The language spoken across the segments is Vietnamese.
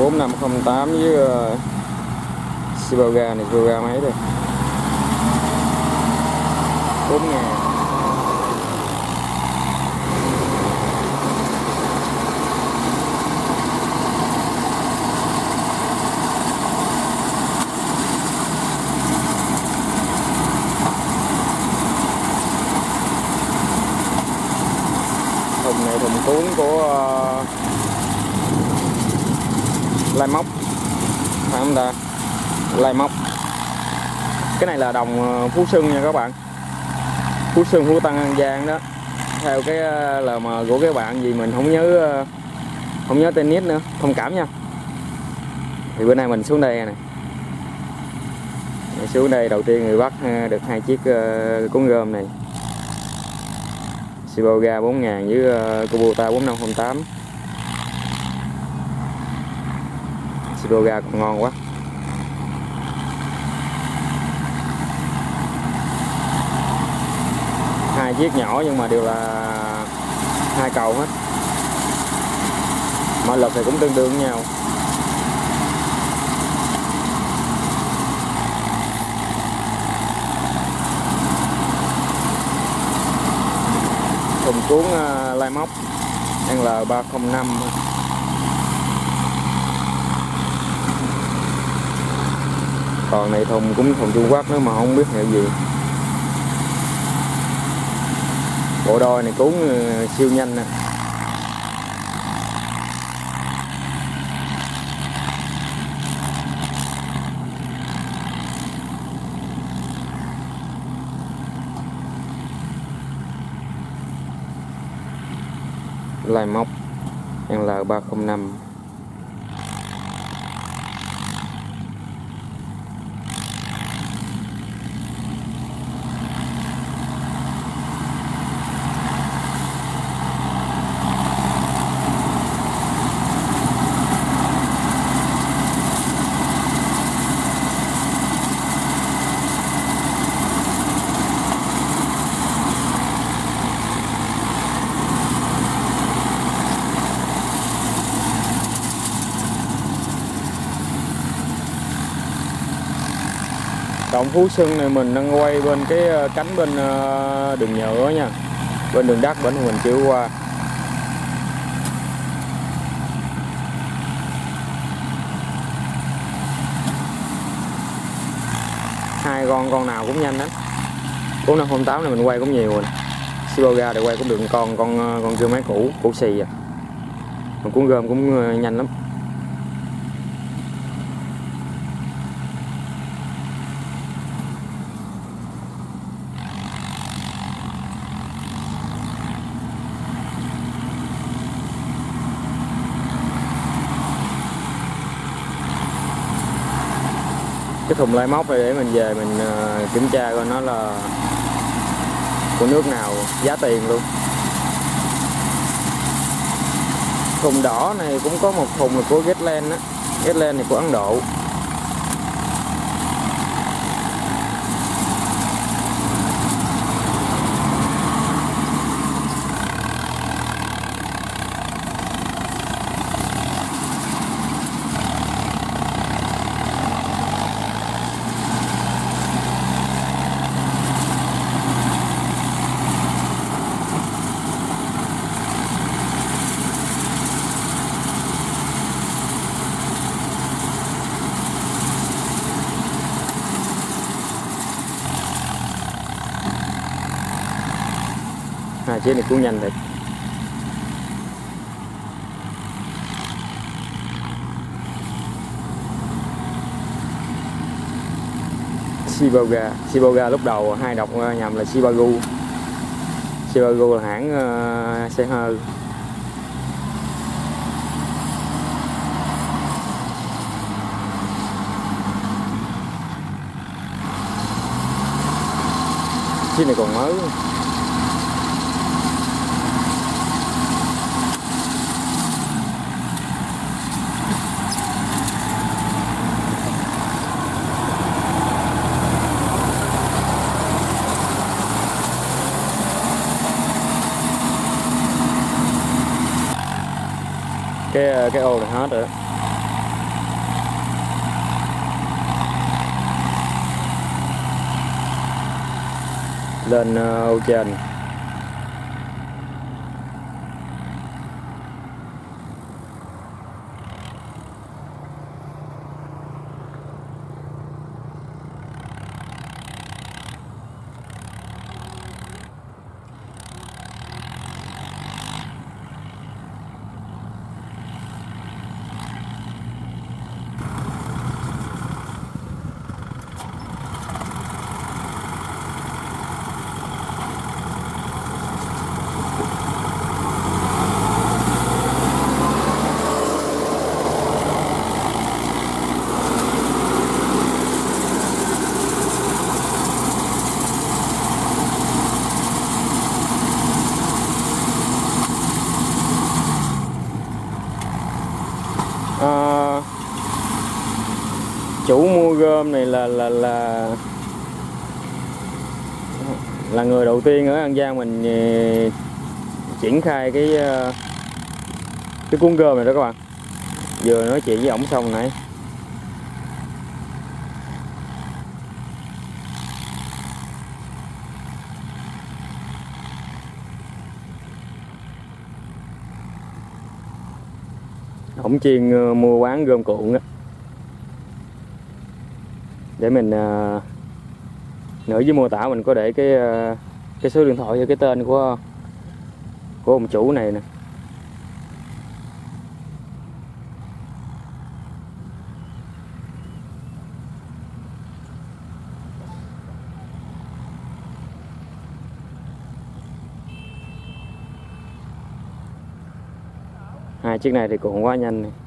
4508 với Siboga này, Siboga mấy đây 4.000. Thùng này thùng cuốn của Lai Móc phải không ta? Lai Móc. Cái này là đồng Phú Xuân nha các bạn. Phú Xuân, Phú Tân, An Giang đó. Theo cái là mà của các bạn gì mình không nhớ tên nick nữa, thông cảm nha. Thì bữa nay mình xuống đây nè. Xuống đây đầu tiên người bắt được 2 chiếc cuốn gom này. Siboga 4.000 với Kubota 4508. Siboga còn ngon quá. Hai chiếc nhỏ nhưng mà đều là 2 cầu hết. Mã lực thì cũng tương đương với nhau. Thùng cuốn Lai Móc L305. Còn này thùng cũng thùng Trung Quốc nữa mà không biết hiệu gì. Bộ đôi này cuốn siêu nhanh nè. Lai Móc L305. Động Phú Xuân này mình đang quay bên cái cánh bên đường nhựa nha. Bên đường đất bên mình chưa qua. Hai con nào cũng nhanh lắm. 4508 này mình quay cũng nhiều rồi. Siboga để quay cũng được con chưa máy cũ xì à. Còn cuốn gom cũng nhanh lắm. Cái thùng Lai Móc này để mình về mình kiểm tra coi nó là của nước nào, giá tiền luôn. Thùng đỏ này cũng có một thùng là của Gatland á. Gatland này của Ấn Độ. Hai chiếc này cũng nhanh thật. Siboga lúc đầu hai đọc nhầm là Sibagu. Sibagu là hãng xe hơi. Chiếc này còn mới. Cái ô này hết rồi đó. lên ô trên. Chủ mua gom này là người đầu tiên ở An Giang mình triển khai cái cuốn gom này đó các bạn. Vừa nói chuyện với ổng xong nãy. Ổng chuyên mua bán gom cuộn á. Để mình nữa với mô tả mình có để cái số điện thoại và cái tên của ông chủ này nè. Hai chiếc này thì cuộn quá nhanh này.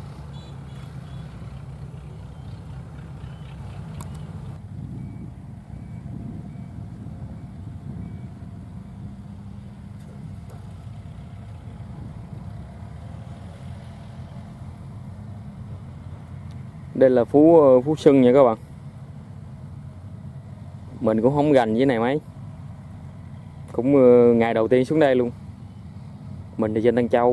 Đây là Phú Xuân nha các bạn. Mình cũng không gành với này mấy. Cũng ngày đầu tiên xuống đây luôn. Mình thì trên Tân Châu.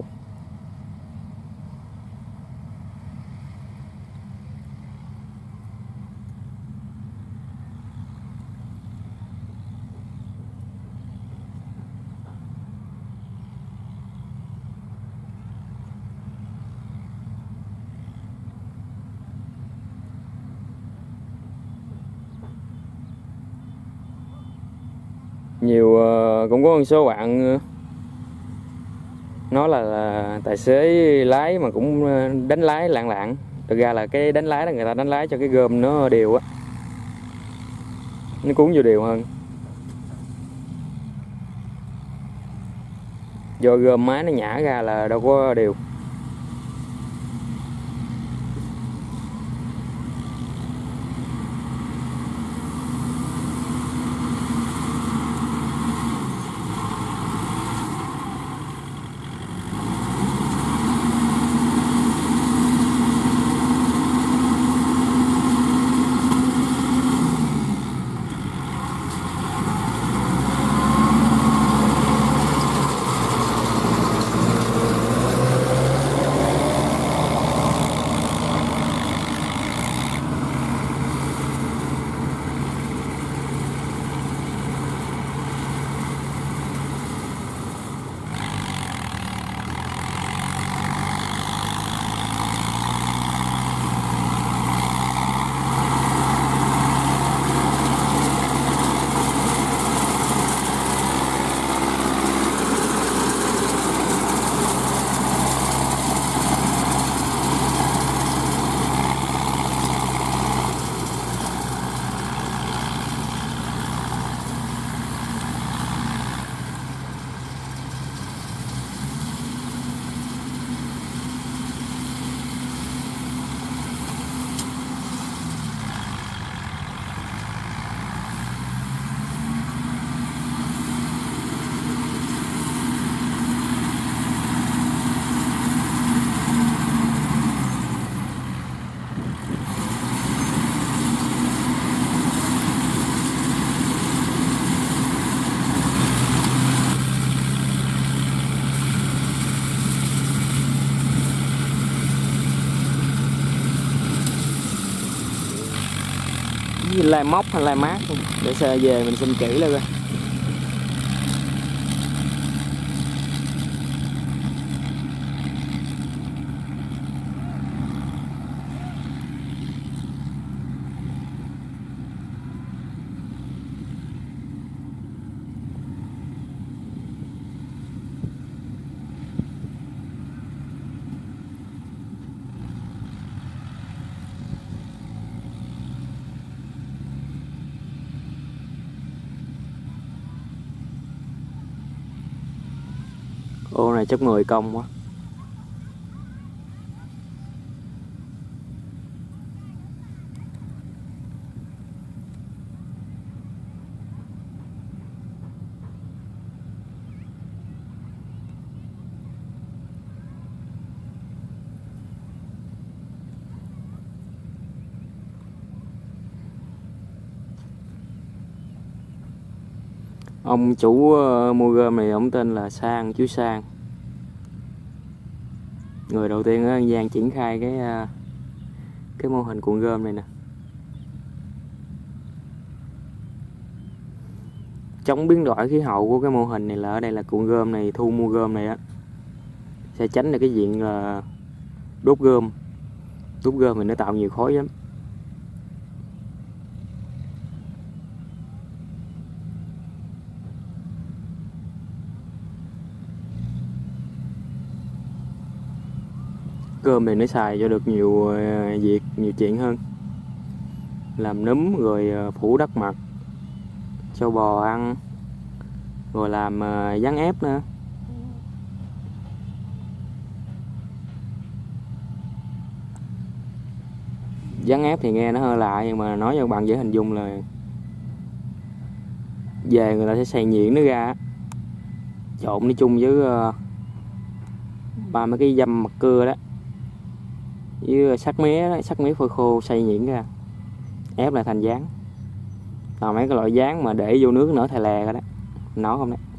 Nhiều cũng có một số bạn nói là tài xế lái mà cũng đánh lái lạng lạng. Thực ra là cái đánh lái là người ta đánh lái cho cái gom nó đều á, nó cuốn vô đều hơn. Do gom máy nó nhả ra là đâu có đều. Lai móc hay lai mát không? Để xe về mình xem kỹ lại coi. Ô này chắc người công quá. Ông chủ mua gom này ông tên là Sang, chú Sang. Người đầu tiên ở An Giang triển khai cái mô hình cuộn gom này nè. Chống biến đổi khí hậu của cái mô hình này là ở đây là cuộn gom này, thu mua gom này á sẽ tránh được cái diện là đốt gom. Đốt gom thì nó tạo nhiều khói lắm. Cơm này nó xài cho được nhiều việc, nhiều chuyện hơn. Làm núm rồi phủ đất mặt cho bò ăn, rồi làm gián ép nữa. Gián ép thì nghe nó hơi lạ, nhưng mà nói cho các bạn dễ hình dung là về người ta sẽ xay nhuyễn nó ra, trộn nó chung với ba mấy cái dăm mặt cưa đó, với sắt mía đó, sắt mía phơi khô xay nhuyễn ra, ép lại thành dán. Còn mấy cái loại dán mà để vô nước nở thè lè rồi đó, nó không đấy.